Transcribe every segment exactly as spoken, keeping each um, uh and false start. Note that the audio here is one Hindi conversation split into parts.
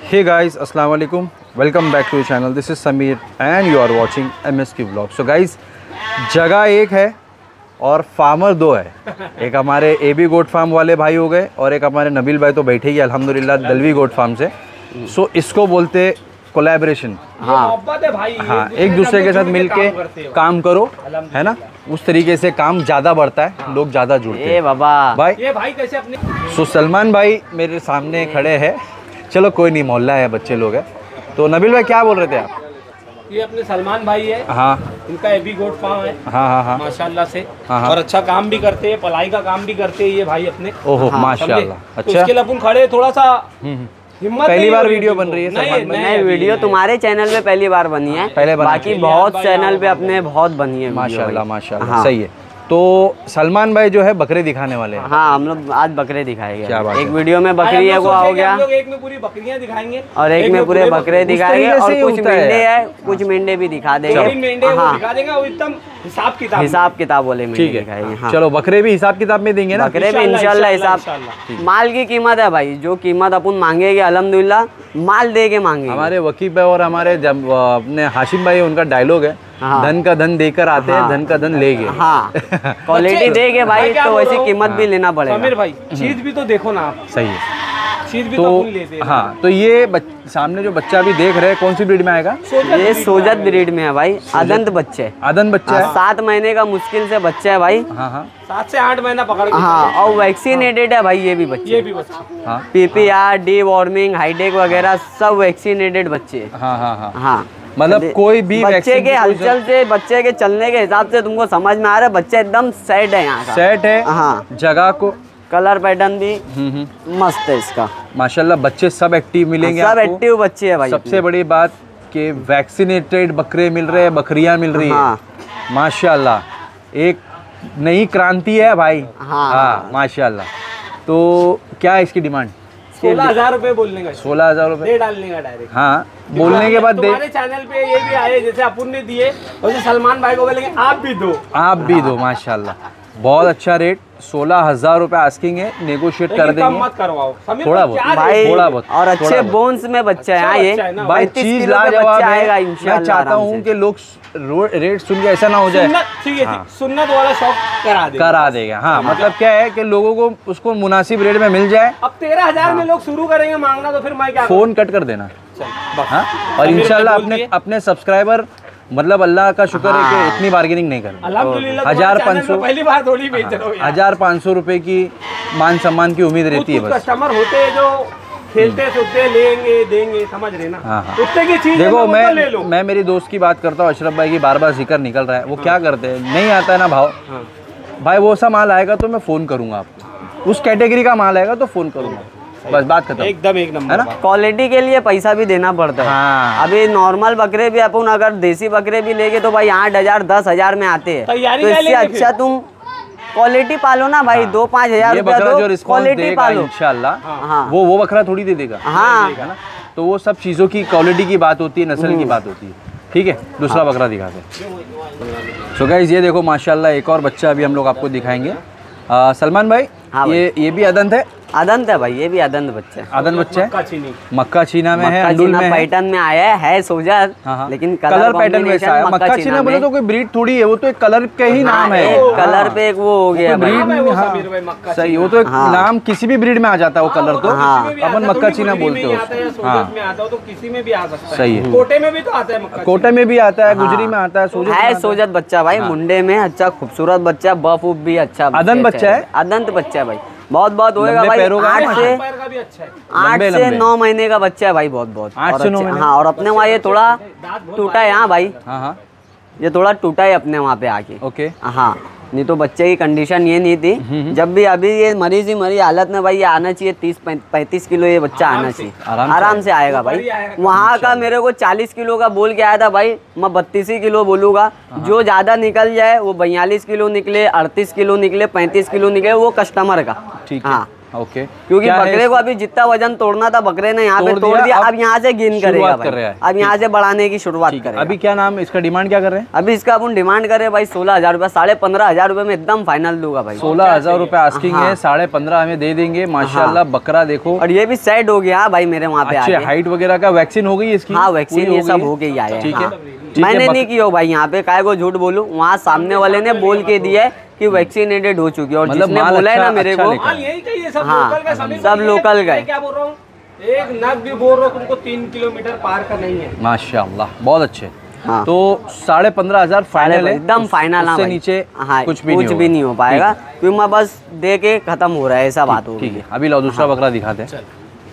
हे गाइस, अस्सलाम वालेकुम, welcome back to channel. This is Sameer and you are watching M S की व्लॉग। सो गाइस, जगह एक है और फार्मर दो है। एक हमारे ए बी गोट फार्म वाले भाई हो गए और एक हमारे नबील भाई तो बैठे ही अल्हम्दुलिल्लाह दलवी गोट फार्म से। सो so, इसको बोलते कोलैबोरेशन। हाँ भाई, हाँ, एक दूसरे के साथ मिलके काम, काम करो, है ना। उस तरीके से काम ज़्यादा बढ़ता है, हाँ। लोग ज़्यादा जुड़ते हैं। बाबा भाई ये भाई कैसे अपने सो so, सलमान भाई मेरे सामने खड़े हैं। चलो कोई नहीं, मोहल्ला है, बच्चे लोग हैं। तो नबील भाई क्या बोल रहे थे आप? ये अपने सलमान भाई है। हाँ, इनका एबी गोट फार्म है। हाँ हाँ हाँ माशाल्लाह से। हाँ हाँ। और अच्छा काम भी करते हैं, पलाई का काम भी करते हैं ये भाई अपने। ओहो हाँ, माशाल्लाह। तो अच्छा, उसके लिए अपन खड़े थोड़ा सा हिम्मत। पहली बार वीडियो बन रही है नहीं, सलमान नहीं, नहीं, वीडियो तुम्हारे चैनल पे पहली बार बनी है। पहले बना बाकी बहुत चैनल पे अपने बहुत बनी है। माशाल्लाह माशाल्लाह, सही है। तो सलमान भाई जो है बकरे दिखाने वाले हैं। हाँ, हम लोग आज बकरे दिखाएंगे। क्या बात एक है। वीडियो में बकरी है वो हो गया, एक में पूरी बकरियां दिखाएंगे और एक में पूरे बकरे दिखाएंगे, और कुछ मेंढे है, कुछ मेंढे भी दिखा देंगे। हाँ, दिखा देंगे वो एकदम हिसाब किताब हिसाब किताब वाले मेंढे ठीक है। दिखाएंगे। हाँ। चलो बकरे भी हिसाब किताब में देंगे ना। बकरे भी इंशाल्लाह हिसाब। माल की कीमत है भाई, जो कीमत अपन मांगेंगे अल्हम्दुलिल्लाह माल दे के मांगेंगे। हमारे वकीफ भाई और हमारे जब अपने हाशिम भाई, उनका डायलॉग है, हाँ। धन का धन देकर आते हैं, हाँ। धन का धन लेंगे। हाँ, क्वालिटी देंगे भाई, तो वैसी कीमत भी लेना पड़ेगा। समीर भाई चीज भी तो देखो ना आप। सही है। चीज भी तो तो अपन लेते हैं। हाँ, तो ये बच, सामने जो बच्चा अभी देख रहे हैं कौन सी ब्रीड में आएगा? ये सोजत ब्रीड में है भाई, अदंत बच्चे। आदन बच्चा है। सात महीने का मुश्किल से बच्चा है भाई। हाँ हाँ सात से आठ महीना पकड़ के। हाँ, और वैक्सीनेटेड है भाई ये भी बच्चे। ये भी बच्चे। हाँ पीपीआर, डी वार्मिंग, हाईटेक वगैरह सब वैक्सीनेटेड बच्चे हैं। हाँ हाँ हाँ। हाँ, मतलब कोई भी बच्चे वैक्सीन के हलचल से, बच्चे के चलने के हिसाब से तुमको समझ में आ रहा है बच्चा एकदम सेट है यहाँ का। सेट है। हाँ, जगह को कलर पैटर्न भी हम्म हम्म मस्त है इसका। माशाल्लाह, बच्चे सब एक्टिव मिलेंगे सब आपको। एक्टिव बच्चे है भाई। सबसे बड़ी बात कि वैक्सीनेटेड बकरे मिल रहे हैं, बकरियां मिल रही है। हाँ। माशाल्लाह, एक नई क्रांति है भाई। हाँ। हाँ माशाल्लाह। तो क्या है इसकी डिमांड? सोलह हजार रूपए बोलने का, सोलह हजार रुपये दे डालने का डायरेक्ट। हाँ, बोलने के बाद दे। तुम्हारे चैनल पे ये भी आए, जैसे अपन ने दिए वैसे सलमान भाई को बोलेंगे आप भी दो। आप भी दो। माशाल्लाह, बहुत अच्छा रेट। सोलह हजार रुपये आस्किंग है, नेगोशिएट कर लेकिन कम देंगे मत करवाओ समीर थोड़ा भाई, क्या बहुत भाई, थोड़ा बहुत और अच्छे थोड़ा बहुत। बोन्स में बच्चा है। हाँ, अच्छा ये बच्चा है ना। भाई पैंतीस चीज किलो का लाजवाब बच्चा है। आएगा मैं इंशाल्लाह चाहता आराम हूँ से। कि लोग रो- रेट सुन के ऐसा ना हो जाए। सुन्नत, ठीक है, हाँ। सुन्नत वाला शौक करा दे करा देगा। हाँ, मतलब क्या है कि लोगों को उसको मुनासिब रेट में मिल जाए। अब तेरह हजार में लोग शुरू करेंगे मांगना, तो फिर मैं क्या फोन कट कर देना। करूं? हाँ, और समीर इंशाल्लाह भाई बोल अपने दिए। अपने सब्सक्राइबर, मतलब अल्लाह का शुक्र है कि इतनी बार्गेनिंग नहीं कर। अल्हम्दुलिल्लाह हजार तुम्हारे पाँच चैनल सौ पे पहली बार थोड़ी बेच रहे हो यार। हजार पाँच सौ रुपए की मान सम्मान की उम्मीद रहती है कुछ बस। कस्टमर होते हैं जो खेलते सोते लेंगे देंगे, समझ रहे ना। हाँ, हाँ। उतने की चीज देखो, ले मैं लो। मैं मेरी दोस्त की बात करता हूँ, अशरफ भाई की बार बार जिक्र निकल रहा है। वो क्या करते हैं, नहीं आता है ना भाव, हाँ। भाई वो सा माल आएगा तो मैं फ़ोन करूँगा आपको, उस कैटेगरी का माल आएगा तो फ़ोन करूँगा, बस बात खत्म। एकदम एक नंबर है ना? बात। क्वालिटी के लिए पैसा भी देना पड़ता है। हाँ। अभी नॉर्मल बकरे भी अपन अगर देसी बकरे भी लेंगे तो भाई आठ हजार दस हजार में आते हैं। तैयारी तो क्या इससे लेंगे अच्छा फिर? तुम क्वालिटी पालो ना भाई। दो पाँच हजार ये रुपया बकरा दो, जो रिस्पॉन्स क्वालिटी देगा पालो। इंशाल्लाह, हाँ। वो वो बकरा थोड़ी दे देगा। हाँ, है ना? तो वो सब चीज़ों की क्वालिटी की बात होती है, नस्ल की बात होती है। ठीक है, दूसरा बकरा दिखाते हैं। सो गाइस, ये देखो माशाल्लाह, एक और बच्चा अभी हम लोग आपको दिखाएंगे। आ, सलमान भाई, हाँ भाई। ये ये भी अदंत है? अदंत है भाई, ये भी अदंत बच्चा है। अदंत बच्चा है, मक्का चीनी। मक्का चीना में है, मक्का अंडुल चीना में है। पैटर्न में आया है, है सोजत, हाँ हाँ। लेकिन कलर पैटर्न वैसा है। मक्का चीना बोले तो कोई ब्रीड थोड़ी है, वो तो एक कलर का ही नाम है। कलर पे एक वो हो गया भाई। ब्रीड है वो हाँ, समीर भाई, मक्का सही, वो तो एक हाँ। नाम किसी भी ब्रीड में आ जाता है वो कलर तो। हाँ। अपन मक्का चीना बोलते हो। हाँ, में आता हो तो किसी में भी आ सकता है। सही है। कोटे में भी तो आता है मक्का। कोटे में भी आता है, गुजरी में आता है, सोजत में है आता है। सोजत बच्चा भाई, मुंडे में अच्छा खूबसूरत बच्चा, बफ उफ भी अच्छा। अदंत बच्चा है? अदंत बच्चा है भाई, बहुत बहुत होएगा लंबे भाई। पैरों का आठ है? से पैर का भी अच्छा है। आठ लंबे- से लंबे। नौ महीने का बच्चा है भाई, बहुत बहुत। आठ और से नौ अच्छा- महीने? हाँ, और अपने वहाँ ये थोड़ा टूटा है। हाँ भाई, हाँ हाँ, ये थोड़ा टूटा है अपने वहाँ पे आके। ओके। हाँ, नहीं तो बच्चे की कंडीशन ये नहीं थी। जब भी अभी ये मरीज ही मरी हालत में भाई, ये आना चाहिए तीस पैंतीस किलो ये बच्चा आना चाहिए। आराम से आराम से आएगा भाई। वहाँ का मेरे को चालीस किलो का बोल के आया था भाई, मैं बत्तीस ही किलो बोलूँगा। जो ज़्यादा निकल जाए वो बयालीस किलो निकले, अड़तीस किलो निकले, पैंतीस किलो निकले, वो कस्टमर का। ठीक है। हाँ, ओके, क्योंकि बकरे को अभी जितना वजन तोड़ना था बकरे ने यहाँ पे तोड़ दिया, अब यहाँ से गेन करेगा भाई, अब यहाँ से बढ़ाने की शुरुआत करेगा। अभी क्या नाम, इसका डिमांड क्या कर रहे हैं? अभी इसका अपन डिमांड करे भाई सोलह हजार रुपया, साढ़े पंद्रह हजार रुपए में एकदम फाइनल दूंगा भाई। सोलह हजार रुपए आस्किंग है, साढ़े पंद्रह हमें दे देंगे। माशाल्लाह बकरा देखो, और ये भी सेट हो गया भाई मेरे वहाँ पे। अच्छे हाइट वगैरह का वैक्सीन हो गई इसकी? हाँ वैक्सीन ये सब हो गई है। ठीक है, मैंने नहीं की हो भाई यहाँ पे, काय को झूठ बोलूं, वहाँ सामने वाले ने बोल के दिया है कि वैक्सीनेटेड हो चुकी है, और जिसने बोला है ना मेरे को, हाँ सब लोकल का है। क्या बोल रहा हूँ, एक नग भी बोल रहा हूँ तुमको तीन किलोमीटर पार का नहीं है। माशाल्लाह बहुत अच्छे। हाँ। तो साढ़े पंद्रह हजार फाइनल है, एकदम फाइनल। उससे नीचे हाँ, कुछ भी कुछ नहीं भी नहीं हो पाएगा, क्योंकि मैं बस दे के खत्म हो रहा है, ऐसा बात हो ठीक है। अभी लो दूसरा बकरा दिखाते हैं।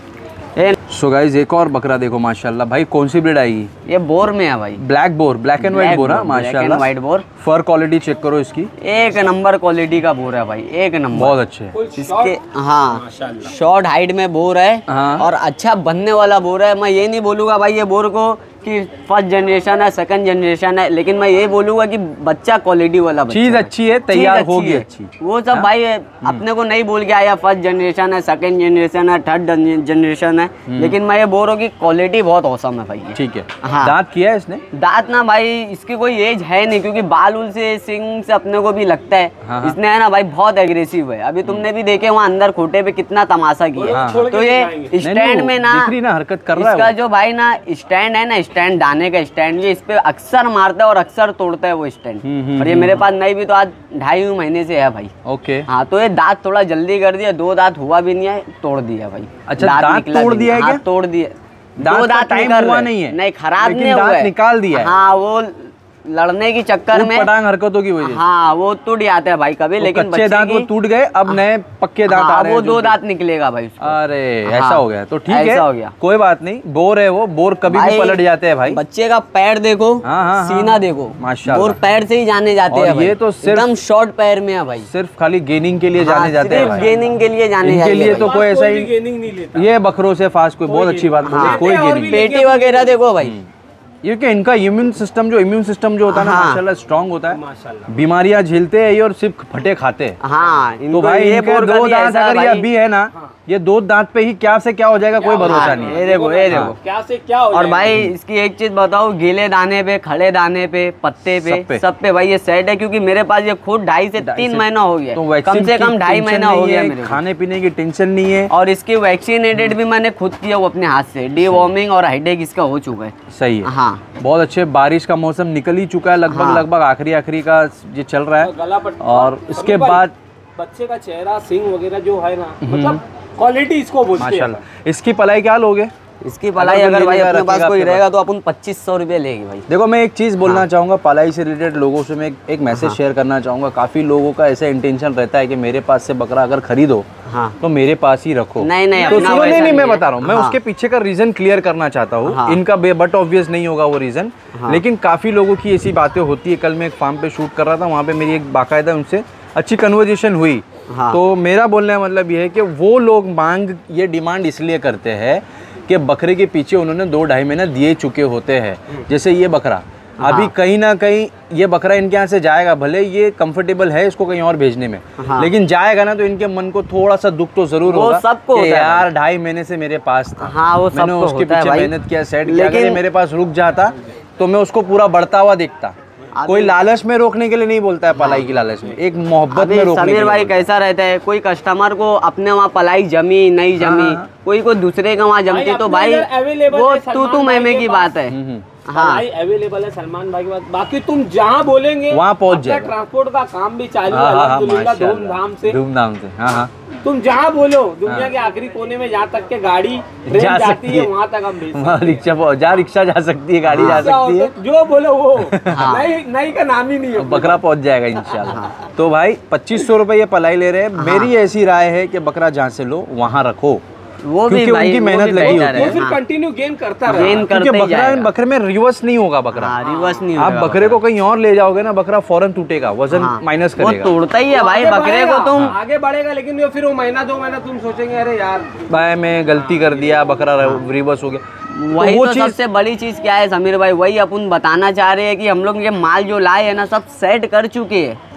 ए, सो गाइस एक और बकरा देखो माशाल्लाह। भाई कौन सी ब्रीड आएगी? ये बोर में है भाई, black Boer, black and white Boer. माशाल्लाह white Boer. Fur quality check करो इसकी, एक नंबर क्वालिटी का बोर है भाई, एक नंबर, बहुत अच्छे है। इसके हाँ शॉर्ट हाइट में बोर है, हाँ। और अच्छा बनने वाला बोर है। मैं ये नहीं बोलूँगा भाई ये बोर को कि फर्स्ट जनरेशन है सेकंड जनरेशन है, लेकिन मैं ये बोलूँगा कि बच्चा क्वालिटी वाला बच्चा चीज अच्छी है, तैयार होगी अच्छी। वो सब भाई अपने को नहीं बोल के आया फर्स्ट जनरेशन है सेकंड जनरेशन है थर्ड जनरेशन है, लेकिन मैं ये बोल रहा हूँ कि क्वालिटी बहुत औसम है भाई। ठीक है। हाँ। दांत किया है इसने? दांत ना भाई इसकी कोई एज है नहीं, क्योंकि बाल उल से सिंग से अपने को भी लगता है। हाँ हाँ। इसने है ना भाई बहुत एग्रेसिव है, अभी तुमने भी देखे वहाँ अंदर खोटे पे कितना तमाशा किया। हाँ। तो ये स्टैंड में ना दिख रही ना हरकत कर रहा है इसका वो। जो भाई ना स्टैंड है ना, स्टैंड दाने का स्टैंड, ये इस पे अक्सर मारता है और अक्सर तोड़ता है वो स्टैंड। और ये मेरे पास नहीं भी तो आज ढाई महीने से है भाई। ओके। हाँ तो ये दांत थोड़ा जल्दी कर दिया, दो दांत हुआ भी नहीं है, तोड़ दिया भाई। अच्छा, दांत निकला तोड़ भी दिया है नहीं। क्या? हाँ, तोड़ दिया। दांत दो का दांत टाइम निकल हुआ रहे। नहीं है, नहीं खराब लेकिन नहीं हुआ दांत है। निकाल दिया है। हाँ वो लड़ने की चक्कर में पटांग हरकतों की वजह से। हाँ वो टूट जाते हैं भाई कभी, तो लेकिन कच्चे बच्चे दांत वो की- टूट गए, अब नए पक्के दांत हाँ, आ रहे हैं। वो जो- दो दांत निकलेगा भाई उसको। अरे ऐसा हाँ, हो गया तो ठीक ऐसा है, हो गया। कोई बात नहीं। बोर है वो, बोर कभी भी भाई, पलट जाते हैं भाई। बच्चे का पैर देखो, हाँ, हाँ, हाँ, सीना देखो, माशाल्लाह। और पैर से ही जाने जाते और हैं भाई। ये तो सिर्फ- एकदम शॉर्ट पैर में है भाई, सिर्फ खाली गेनिंग के लिए हाँ, जाने जाते हैं सिर्फ भाई। गेनिंग के लिए जाने इनके जाते लिए हैं तो भाई। कोई ऐसा ही गेनिंग नहीं लेता। ये बकरों से फास्ट कोई बहुत अच्छी बात बोली, हाँ। कोई लेते हैं और गेनिंग भी नहीं। पेटी वगैरह देखो भाई। ये कि इनका इम्यून सिस्टम जो इम्यून सिस्टम जो होता है ना हाँ। माशाल्लाह स्ट्रांग होता है, माशाल्लाह। बीमारियां झेलते हैं ये और सिर्फ फटे खाते हैं। हाँ तो इनको भाई ये इनके बोर दो दांत अगर ये अभी है ना, ये दो दांत पे ही क्या से क्या हो जाएगा कोई भरोसा नहीं है। ये देखो ये देखो। क्या से क्या हो और जाएगा? भाई इसकी एक चीज बताओ, गीले दाने पे, खड़े दाने पे, पत्ते पे, सब पे। सब पे भाई ये सेट है, क्योंकि मेरे पास ये खुद ढाई से तीन महीना हो गया, तो कम वैक्सीन से की कम ढाई टेंशन महीना हो नहीं गया है, मेरे को। खाने पीने की टेंशन नहीं है। और इसकी वैक्सीनेटेड भी मैंने खुद किया वो अपने हाथ से, डी वॉर्मिंग और हाइडेक इसका हो चुका है। सही है। हाँ बहुत अच्छे। बारिश का मौसम निकल ही चुका है लगभग, हाँ। लगभग आखिरी आखिरी का ये चल रहा गला है। पट्टी- और इसके समीर भाई, बाद बच्चे का चेहरा सिंग वगैरह जो है ना, मतलब क्वालिटी इसको बोलते हैं। माशाल्लाह। इसकी पलाई क्या लोगे? इसकी पलाई अगर अगर भाई लीजिएगा, अपने पास रखिएगा कोई आपके रहेगा तो अपन पच्चीस सौ रुपये लेगी भाई। देखो मैं एक चीज़ बोलना चाहूँगा पलाई से रिलेटेड लोगों से, मैं एक, एक मैसेज शेयर करना चाहूँगा। काफ़ी लोगों का ऐसा इंटेंशन रहता है कि मेरे पास से बकरा अगर खरीदो हाँ तो मेरे पास ही रखो। नहीं नहीं तो अपना सुनो, वैसा नहीं नहीं मैं है। बता रहा हूँ, मैं हाँ। उसके पीछे का रीज़न क्लियर करना चाहता हूँ। हाँ। इनका बट ऑब्वियस नहीं होगा वो रीज़न, लेकिन काफ़ी लोगों की ऐसी बातें होती है। कल मैं एक फार्म पे शूट कर रहा था, वहाँ पे मेरी एक बाकायदा उनसे अच्छी कन्वर्जेशन हुई। हाँ। तो मेरा बोलने का मतलब ये है कि वो लोग मांग ये डिमांड इसलिए करते हैं कि बकरे के पीछे उन्होंने दो ढाई महीने दिए चुके होते हैं। जैसे ये बकरा अभी कहीं ना कहीं ये बकरा इनके यहाँ से जाएगा, भले ये कंफर्टेबल है इसको कहीं और भेजने में, हाँ। लेकिन जाएगा ना तो इनके मन को थोड़ा सा दुख तो जरूर वो होगा सबको कि होता है यार ढाई महीने से मेरे पास था। हाँ, वो मैंने सबको उसके होता है पीछे भाई। मेहनत किया, सेट किया, अगर ये लेकिन- मेरे पास रुक जाता तो मैं उसको पूरा बढ़ता हुआ देखता। कोई लालच में रोकने के लिए नहीं बोलता है, पलाई की लालच में, एक मोहब्बत अभी में रोकने के समीर लिए भाई बोलता है। कैसा रहता है, कोई कस्टमर को अपने वहाँ पलाई जमी नहीं जमी, हाँ। कोई को दूसरे का वहाँ जमती तो अपने भाई इधर available वो है तू सलमान तू भाई मैमे के की पास। बात है। हम्म, हाँ भाई अवेलेबल है सलमान भाई के पास, बाकी तुम जहाँ बोलेंगे वहाँ पहुँच अपना जाएगा। ट्रांसपोर्ट का काम भी चालू है हाँ, हाँ, हाँ, अल्हम्दुलिल्लाह, माशाल्लाह। धूमधाम से। धूमधाम से हाँ हाँ तुम जहाँ बोलो दुनिया के आखिरी कोने में, जहाँ तक के गाड़ी ट्रेन जा जाती सकती है है। वहाँ तक हम भेज वहाँ रिक्शा पहुँच- जहाँ रिक्शा जा सकती है, गाड़ी जा सकते सकती है, हैं। जो बोलो वो नई नई का नाम ही नहीं है। बकरा पहुंच जाएगा इंशाल्लाह। तो भाई पच्चीस सौ रुपये ये पलाई ले रहे हैं। मेरी ऐसी राय है कि बकरा जहाँ से लो वहाँ रखो, वो भी क्योंकि भाई उनकी वो मेहनत भी लगी बेहतर होती है। वो फिर हाँ। कंटिन्यू गेन करता गेन रहे। क्योंकि करते ही बकरा जाएगा। बकरे में रिवर्स नहीं होगा बकरा। हाँ, रिवर्स नहीं आप होगा बकरे को कहीं और ले जाओगे ना, बकरा फौरन टूटेगा, वजन हाँ। माइनस वो करेगा। तोड़ता ही है भाई आगे बकरे को बढ़ेगा, तुम। आगे बढ़ेगा, लेकिन ये फिर वो महीना दो महीना तुम सोचेंगे अरे यार भाई मैं गलती कर दिया, बकरा रिवर्स हो गया। वही वो तो चीज़- सबसे बड़ी चीज क्या है समीर भाई, वही अपन बताना चाह रहे हैं कि हम लोग ये माल जो लाए हैं ना सब सेट कर चुके हैं,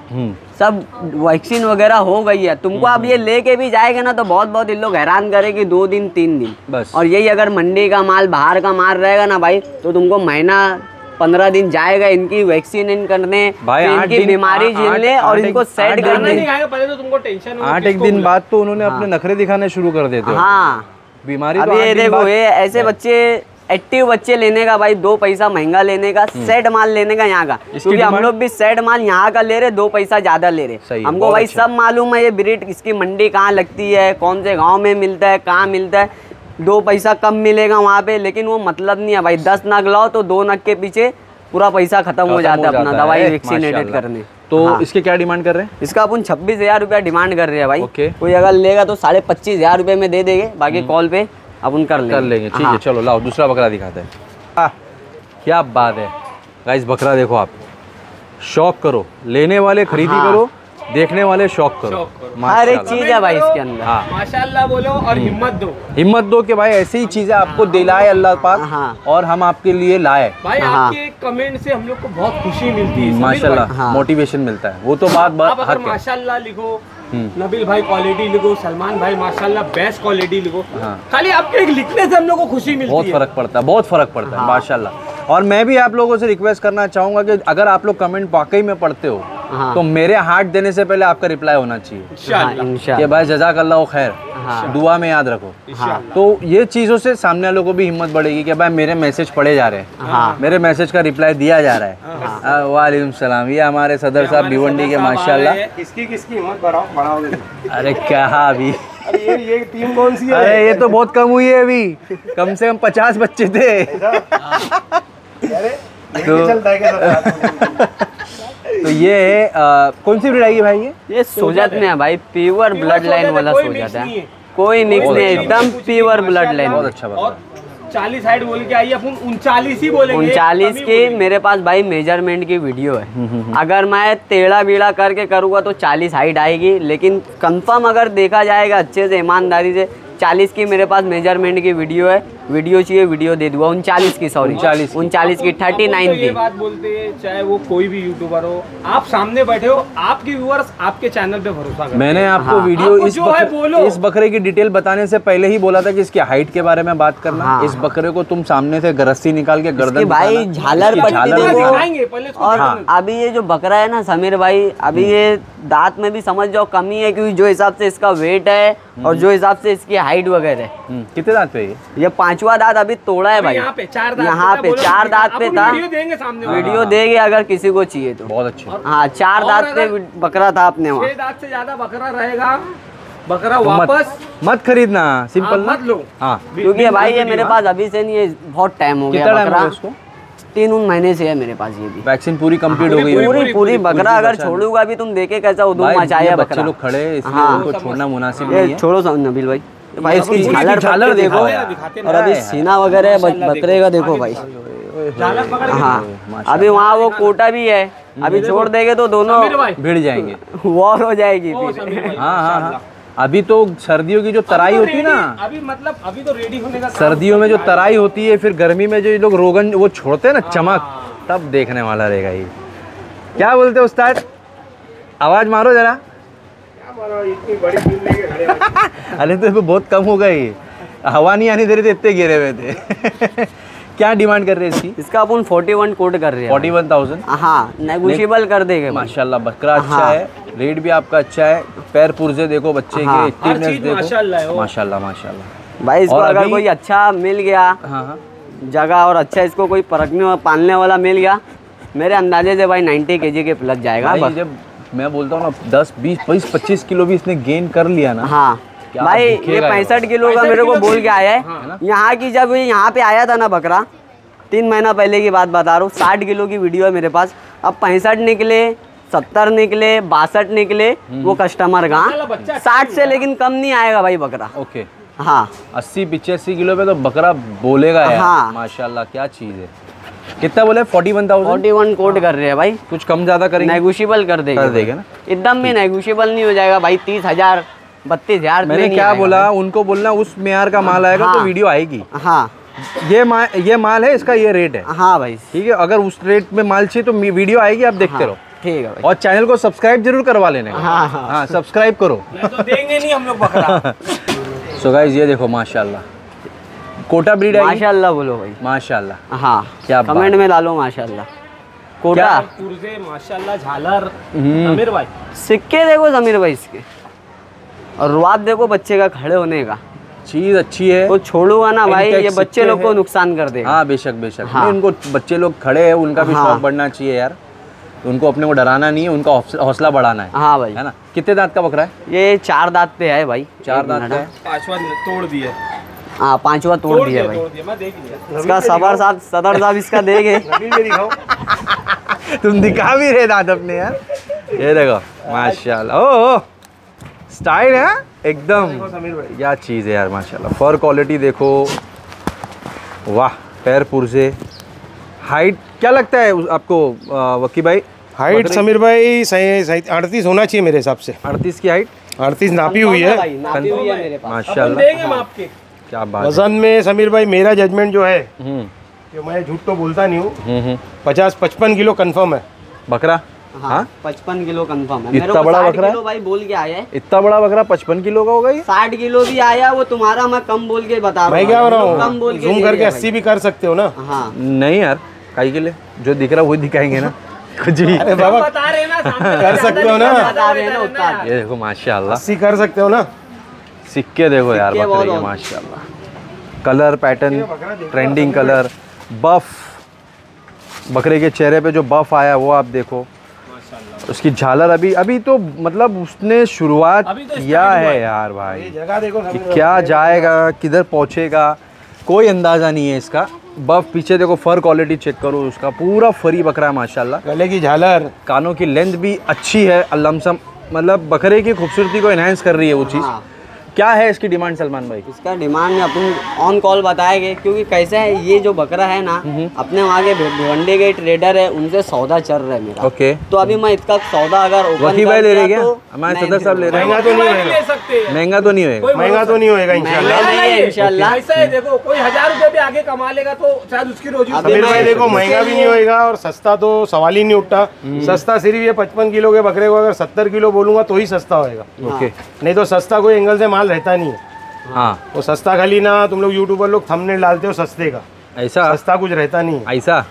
सब वैक्सीन वगैरह हो गई है। तुमको अब ये लेके भी जाएगा ना तो बहुत बहुत इन लोग हैरान करेंगे, दो दिन तीन दिन बस। और यही अगर मंडी का माल बाहर का माल रहेगा ना भाई तो तुमको महीना पंद्रह दिन जाएगा इनकी वैक्सीन इन करने, भाई इनकी बीमारी झेलने और इनको सेट करने। पहले तो तुमको टेंशन आठ एक दिन बाद तो उन्होंने अपने नखरे दिखाने शुरू कर देते। हाँ बीमारी अभी ये देखो, ये ऐसे बच्चे एक्टिव बच्चे लेने का भाई दो पैसा महंगा लेने का, सेट माल लेने का यहाँ का, क्योंकि हम लोग भी सेट माल यहाँ का ले रहे, दो पैसा ज्यादा ले रहे। हमको भाई सब मालूम है ये ब्रीड इसकी मंडी कहाँ लगती है, कौन से गांव में मिलता है, कहाँ मिलता है, दो पैसा कम मिलेगा वहाँ पे, लेकिन वो मतलब नहीं है भाई। दस नग लाओ तो दो नग के पीछे पूरा पैसा खत्म हो जाता है अपना दवाई वैक्सीनेटेड करने। तो हाँ। इसके क्या डिमांड कर रहे हैं? इसका अपन छब्बीस हजार रुपया डिमांड कर रहे हैं भाई। ओके। कोई अगर लेगा तो साढ़े पच्चीस हजार रुपये में दे देंगे, बाकी कॉल पे अपन कर लेंगे। कर लेंगे ठीक है। चलो लाओ दूसरा बकरा दिखाते हैं। आ, क्या बात है गाइस, बकरा देखो आप, शौक करो, लेने वाले खरीदी हाँ। करो, देखने वाले शौक करो, हर एक चीज है भाई इसके अंदर। हाँ। माशाल्लाह बोलो और हिम्मत दो, हिम्मत दो कि भाई ऐसी ही चीजें आपको दिलाए अल्लाह पाक हाँ। और हम आपके लिए लाए। भाई हाँ। आपके कमेंट से हम लोग को बहुत खुशी मिलती है माशाल्लाह, हाँ। मोटिवेशन मिलता है, वो तो बात बात आप अगर हक है। माशाल्लाह लिखो, नबील भाई क्वालिटी लिखो, सलमान भाई माशाल्लाह बेस्ट क्वालिटी लिखो, हाँ। खाली आपके एक लिखने से हम लोग को खुशी मिलती बहुत है। फर्क पड़ता है, बहुत फर्क पड़ता है माशाल्लाह। और मैं भी आप लोगों से रिक्वेस्ट करना चाहूंगा कि अगर आप लोग कमेंट वाकई में पढ़ते हो हाँ। तो मेरे हार्ट देने से पहले आपका रिप्लाई होना चाहिए हाँ, इंशाल्लाह। कि भाई जज़ाकल्लाह खैर, हाँ। दुआ में याद रखो। हाँ। तो ये चीज़ों से सामने वालों को भी हिम्मत बढ़ेगी कि भाई मेरे मैसेज पढ़े जा रहे हैं, हाँ। मेरे मैसेज का रिप्लाई दिया जा रहा है। वालेकुम सलाम, ये हमारे सदर साहब भिवंडी के माशाल्लाह। किसकी किसकी हिम्मत बढ़ाओ बढ़ाओगे? अरे क्या अभी, अरे ये ये टीम कौन सी है? अरे ये तो बहुत कम हुई है अभी, कम से कम पचास बच्चे थे। तो तो ये है आ, कौन सी ब्रीड आएगी भाई? ये ये सोजत में है भाई, प्योर ब्लड लाइन वाला सोजत है, कोई मिक्स नहीं, एकदम प्योर ब्लड लाइन। बहुत अच्छा और चालीस हाइट बोल के आई, अपन उनचालीस ही बोलेंगे। उनचालीस की मेरे पास भाई मेजरमेंट की वीडियो है, अगर मैं टेढ़ा बीड़ा करके करूँगा तो चालीस हाइट आएगी, लेकिन कंफर्म अगर देखा जाएगा अच्छे से ईमानदारी से चालीस की मेरे पास मेजरमेंट की वीडियो है। वीडियो चाहिए वीडियो दे दूंगा, उनचालीस की, सॉरी उनचालीस उनचालीस की, थर्टी नाइन की। ये बात बोलते हैं चाहे वो कोई भी यूट्यूबर हो, आप सामने बैठे हो, आपके व्यूअर्स आपके चैनल पे भरोसा करते हैं। मैंने आपको हाँ। वीडियो आपको इस जो है बोलो। बकरे, इस बकरे की डिटेल बताने से पहले ही बोला था कि इसकी हाइट के बारे में बात करना। हाँ। इस बकरे को तुम सामने से रस्सी निकाल के गर्दन भाई दिखाना, झालर इसकी पट्टी झालर देखो। दिखाना। दिखाएंगे पहले इसको और दिखाना। अभी ये जो बकरा है ना समीर भाई, अभी ये दांत में भी समझ जाओ कमी है, क्योंकि जो हिसाब से इसका वेट है और जो हिसाब से इसकी हाइट वगैरह है। हम्म, कितने दांत पे ये? ये पांचवा दांत अभी तोड़ा है भाई, यहाँ पे चार दांत यहाँ पे बोलो, चार दांत पे अपन था। वीडियो देंगे सामने वाले। वीडियो देंगे अगर किसी को चाहिए तो। बहुत अच्छे। हाँ, चार और दांत पे अगर बकरा था अपने वहाँ। छह दांत से ज्यादा बकरा रहेगा, बकरा तो मत, वापस मत खरीदना, सिंपल हाँ, मत लो। हाँ। क्योंकि भाई ये मेरे पास अभी से नहीं है, बहुत टाइम हो गया कितना टाइम हो बकरा, गया इसको? तीन उन महीने से है मेरे पास ये भी। वैक्सीन पूरी कंप्लीट हो गई है? पूरी पूरी बकरा अगर छोड़ूगा भी तुम देखे कैसा उधूम भाई, मचाया ये बकरा। बच्चे लोग खड़े हैं, इसलिए हाँ। उनको छोड़ना मुनासिब ये नहीं है। छोड़ो सा- नबील भाई, भाई इसकी इसकी झालर झालर पट्टी देखो, दिखाओ यार। और अभी सीना वगैरह है बकरे का देखो भाई। हाँ, अभी वहाँ वो कोटा भी है, अभी छोड़ देंगे तो दोनों भिड़ जाएंगे, वॉर हो जाएगी फिर। हाँ हाँ हाँ। अभी तो सर्दियों की जो तराई होती है ना, अभी मतलब अभी तो रेडी होने का काम सर्दियों में जो तराई होती है, फिर गर्मी में जो ये लोग रोगन वो छोड़ते हैं ना चमक, तब देखने वाला रहेगा ये। क्या बोलते हो उस्ताद, आवाज मारो जरा। इतनी बड़ी फील्ड लेके खड़े हो। अरे तो बहुत कम हो गई, हवा नहीं आनी दे रही थे, इतने गिरे हुए थे। क्या डिमांड कर रहे हैं इसकी? इसका अपन फोर्टी वन कोट कर रहे हैं। फोर्टी वन थाउजेंड हाँ, नेगोशिएबल कर देंगे। माशाल्लाह बकरा अच्छा हाँ। है, रेट भी आपका अच्छा है, पैर पुर्जे देखो बच्चे हाँ। के, हर एक्टिवनेस चीज देखो, माशाल्लाह है वो। माशाल्लाह माशाल्लाह। भाई इसको और अगर अभी- कोई अच्छा मिल गया हाँ हाँ जगह और अच्छा इसको कोई परखने और पालने वाला मिल गया, मेरे अंदाजे से भाई नब्बे केजी के प्लस जाएगा। भाई बस। जब मैं बोलता हूँ ना दस बीस बीस पच्चीस किलो भी इसने गेन कर लिया ना, हाँ क्या भाई, ये दिखेगा ये पैंसठ किलो का मेरे को बोल के आया है। यहाँ की जब ये यहाँ पे आया था ना बकरा, तीन महीना पहले की बात बता रहा हूँ, साठ किलो की वीडियो है मेरे पास। अब पैंसठ निकले, सत्तर निकले, बासठ निकले, वो कस्टमर का साठ से लेकिन कम नहीं आएगा भाई बकरा। ओके। हाँ, अस्सी पिचासी किलो पे तो बकरा बोलेगा यार। हाँ। माशाल्लाह क्या चीज़ है। कितना बोले? Forty one thousand forty one quote कर रहे हैं भाई, कुछ कम ज़्यादा करेंगे? नेगोशिएबल कर देंगे। कर देंगे ना? एकदम भी नेगोशिएबल नहीं हो जाएगा भाई। तीस हजार बत्तीस हजार मैंने क्या बोला उनको, बोलना उस मेयार का माल आएगा तो हाँ। वीडियो आएगी। हाँ ये माल ये माल है, इसका ये रेट है, हाँ भाई। ठीक है। अगर उस रेट में माल चाहिए तो वीडियो आएगी, आप देखते रहो। ठीक है भाई। और चैनल को सब्सक्राइब जरूर करवा लेने का। हाँ हाँ हाँ सब्सक्राइब करो। नहीं तो देंगे नहीं हम लोग बकरा। सो गाइस ये देखो माशाल्लाह कोटा ब्रीड है। माशाल्लाह बोलो भाई। माशाल्लाह। हाँ क्या कमेंट में डालो माशाल्लाह। कोटा पुरजे माशाल्लाह झालर हम्म। समीर भाई सिक्के देखो समीर भाई इसके, और रुआब देखो बच्चे का खड़े होने का। चीज अच्छी है तो छोड़ूंगा ना भाई, Intact ये बच्चे सिक्के लोग को हैं। नुकसान कर देगा। हाँ बेशक बेशक। हाँ। नहीं, उनको बच्चे लोग खड़े हैं, उनका भी हाँ। शौक बढ़ना चाहिए यार। तो उनको अपने को डराना नहीं है, उनका हौसला- हौसला बढ़ाना है। हाँ भाई। है ना। कितने दांत का बकरा है? ये चार दांत पे है भाई। चार एक दांत मिनट का है। है। पांचवा तोड़ दिए। हाँ पांचवा तोड़ दिया भाई। तोड़ दिया मैं देख लिया। इसका सबर साहब सदर साहब इसका देंगे। तुम दिखा भी रहे दांत अपने यार। ये देखो माशाल्लाह। ओ स्टाइल है एकदम। क्या चीज़ है यार माशाल्लाह। फर क्वालिटी देखो, वाह। पैर पुरजे, हाइट क्या लगता है उस- आपको आ, वकी भाई? हाइट समीर भाई सही सही अड़तीस होना चाहिए मेरे हिसाब से। अड़तीस की हाइट अड़तीस नापी हुई है भाई, नापी हुई है मेरे पास। माशाल्लाह। देंगे हम आपके। क्या बात है। वजन में समीर भाई मेरा जजमेंट जो है हम्म कि मैं झूठ तो बोलता नहीं हूँ, हम्म हम्म। पचास पचपन किलो कंफर्म है। बकरा हाँ पचपन किलो कंफर्म है। इतना मेरे को बड़ा साठ बकरा है? किलो भाई बोल के आया है। इतना बड़ा बकरा पचपन किलो का होगा ये? साठ किलो भी आया, वो तुम्हारा मैं कम बोल के बता रहा मैं क्या हूँ। हो रहा हम लोग कम बोल हूँ, के जूम ले करके लिया अस्सी भी कर सकते हो ना। भाई। हाँ नहीं यार, काई के लिए जो दिख रहा है वही दिखाएंगे ना। कुछ भी। अरे बाबा बता रहे हैं ना सामने कर सकते हो ना, बता रहे हैं ना उतना। ये देखो माशाल्लाह, अस्सी कर सकते हो ना। सिक्के देखो यार सिक्के बकरे बहुत के होते। माशाल्लाह। Colour pattern trending colour, buff बकरे के चेहरे पे जो बफ आया वो आप देखो। उसकी झालर अभी अभी तो मतलब उसने शुरुआत अभी तो किया start हुआ है है। यार भाई। ये जगह देखो कि समीर भाई। क्या जाएगा, किधर पहुंचेगा, कोई अंदाज़ा नहीं है इसका। बफ पीछे देखो, फर क्वालिटी चेक करो, उसका पूरा फरी बकरा है माशाल्लाह। गले की झालर, कानों की लेंथ भी अच्छी है, लमसम मतलब बकरे की खूबसूरती को एनहांस कर रही है वो चीज़। हाँ। क्या है इसकी डिमांड सलमान भाई? इसका डिमांड में अपन ऑन कॉल बताएंगे, क्योंकि कैसे है ये जो बकरा है ना, अपने वहाँ के भि- भिवंडी के ट्रेडर है, उनसे सौदा चल रहा है मेरा। ओके। तो अभी मैं इसका सौदा अगर ओपन वकी कर भाई ले दिया रहे क्या? तो हमारे नहीं, सदर साहब ले रहे हैं। महंगा तो नहीं ले होएगा, सकते हैं। महंगा तो नहीं होएगा। कोई महंगा तो नहीं होएगा इंशाल्लाह। महंगा नहीं है इंशाल्लाह। ऐसा है देखो, कोई हजार रुपए भी आगे कमा लेगा तो शायद उसकी रोजी अभी समीर मैं- भाई देखो महंगा भी नहीं होएगा और सस्ता तो सवाल ही नहीं उठता। सस्ता सिर्फ ये पचपन किलो के बकरे को अगर सत्तर किलो बोलूंगा तो ही सस्ता होएगा, ओके। नहीं तो सस्ता कोई एंगल से माल रहता नहीं है। हाँ वो सस्ता खाली ना, तुम लोग यूट्यूबर लोग थंबनेल डालते हो सस्ते का, ऐसा सस्ता कुछ रहता नहीं है। ऐसा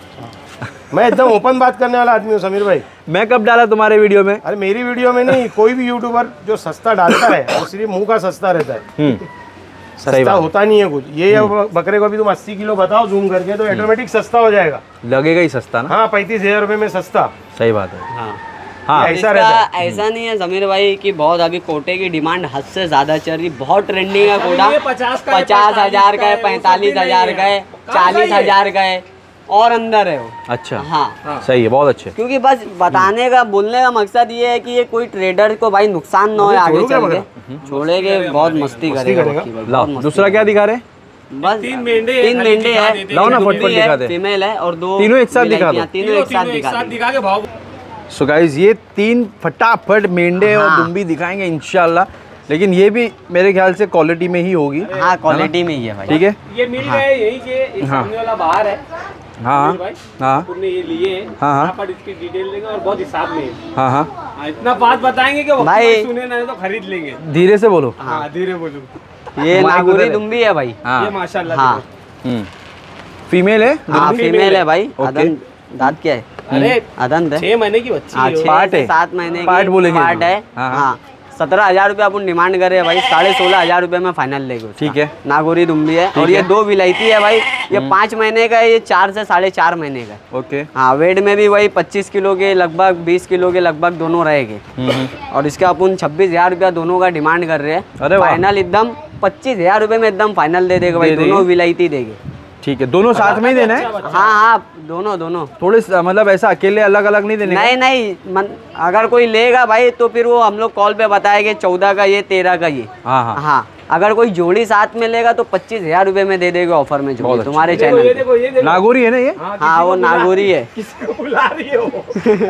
मैं एकदम ओपन बात करने वाला आदमी हूँ समीर भाई। मैं कब डाला तुम्हारे वीडियो में? अरे मेरी वीडियो में नहीं, कोई भी यूट्यूबर जो सस्ता डालता है वो सिर्फ मुंह का सस्ता रहता है, हम्म सही सस्ता बात। होता नहीं है कुछ। ये अब बकरे को अभी तुम अस्सी किलो बताओ जूम करके तो ऑटोमेटिक सस्ता हो जाएगा। लगेगा ही सस्ता ना। हाँ पैंतीस हजार रुपये में सस्ता। सही बात है। हाँ हाँ ऐसा इसका रहता है। ऐसा नहीं है समीर भाई कि बहुत अभी कोटे की डिमांड हद से ज्यादा चल रही, बहुत ट्रेंडिंग है कोटा। ये पचास का है, पचास हजार का है, पैंतालीस पैंतालीस का है, हजार का है, कहाँ का चालीस ये? हजार का है और अंदर है वो। अच्छा हाँ सही है, बहुत अच्छे। क्योंकि बस बताने का बोलने का मकसद ये है कि ये कोई ट्रेडर को भाई नुकसान ना हो आगे छोड़ूंगा चल बकरा। के, छोड़ेगे बहुत मस्ती करेगा करेगा। बाकी भाई, लाओ बहुत मस्ती दूसरा क्या दिखा रहे? बस तीन मेंढे हैं, तीन खाली मेंढे दिखा है, देते हैं। लाओ ना एक फटफट दुम्बी दिखा है, दे। फीमेल है और दो तीनों एक साथ दिखा विलायतियाँ, दो। तीनों एक साथ तीनों दिखा दो। दिखा के भाव। सो गाइज ये तीन फटाफट मेंढे और हाँ। दुम्बी दिखाएंगे इंशाल्लाह, लेकिन ये भी मेरे ख्याल से क्वालिटी में ही होगी। हाँ क्वालिटी में ही है भाई। ठीक है। ये मिल गए यही के, एक हाँ। सामने वाला बाहर है। हाँ समीर भाई, हाँ तुमने ये लिए हैं, हाँ, हाँ। यहाँ पर इसकी डिटेल देंगे और बहुत हिसाब में है। हाँ हाँ हाँ, इतना बात बताएंगे कि वो भाई- सुने ना तो खरीद लेंगे। धीरे से बोलो। हाँ धीरे बोलो। ये माइक उधर नागौरी है। दुम्बी है भाई। हाँ ये माशाल्लाह हाँ देखो। हम्म फीमेल है हाँ दुम्बी? फीमेल है भाई। ओके। अदन दांत क्या है? अरे अदंत है। छह महीने की बच्ची हाँ है वो। छह पार्ट से है। सात महीने की पार्ट बोलेंगे पार्ट है। हाँ, हाँ। हाँ सत्रह हजार रुपये अपन डिमांड कर रहे हैं भाई, साढ़े सोलह हजार रुपये में फाइनल लेंगे उसका। ठीक है। नागौरी दुम्बी है और ये दो विलायती है भाई। ये पाँच महीने का है, ये चार से साढ़े चार महीने का है। ओके। हाँ वेट में भी वही पच्चीस किलो के लगभग, बीस किलो के लगभग दोनों रहेंगे। हम्म, और इसका अपन छब्बीस हजार रुपया दोनों का डिमांड कर रहे अरे हैं। वाह। फाइनल एकदम पच्चीस हजार रुपये में एकदम फाइनल दे देगा भाई, दे देंगे। दोनों विलायती देंगे। ठीक है, दोनों साथ में ही देना है? हाँ हाँ दोनों दोनों। थोड़े स- मतलब ऐसा अकेले अलग अलग नहीं देने का? नहीं नहीं मन, अगर कोई लेगा भाई तो फिर वो हम लोग कॉल पे बताएंगे चौदह का ये, तेरह का ये। हाँ हाँ हाँ अगर कोई जोड़ी साथ में लेगा तो पच्चीस हजार रुपये में दे देगा ऑफर में बहुत जोड़ी अच्छा। तुम्हारे देखो, चैनल ये पे। देखो ये देखो। नागौरी है ना ये? हाँ, हाँ किसी वो को बुला- नागौरी है। किसी को बुला रही है वो।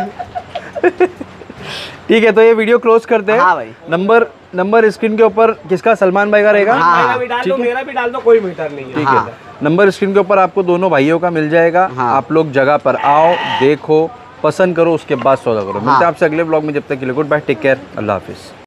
ठीक है, तो ये वीडियो क्लोज करते हैं। हाँ भाई। नंबर नंबर स्क्रीन के ऊपर किसका? सलमान भाई का रहेगा। हाँ, मेरा भी डाल दो, मेरा भी डाल दो, कोई मीटर नहीं है। ठीक हाँ। है, नंबर स्क्रीन के ऊपर आपको दोनों भाइयों का मिल जाएगा। हाँ। आप लोग जगह पर आओ, देखो, पसंद करो, उसके बाद सौदा करो। मिलते हैं आपसे अगले ब्लॉग में, जब तक के लिए गुड बाय, टेक केयर, अल्लाह हाफिज़।